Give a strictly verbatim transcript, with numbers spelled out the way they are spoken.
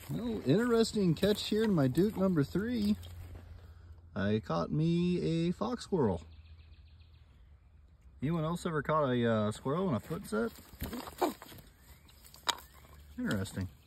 Well, interesting catch here in my Duke number three. I caught me a fox squirrel. Anyone else ever caught a uh, squirrel in a foot set? Interesting.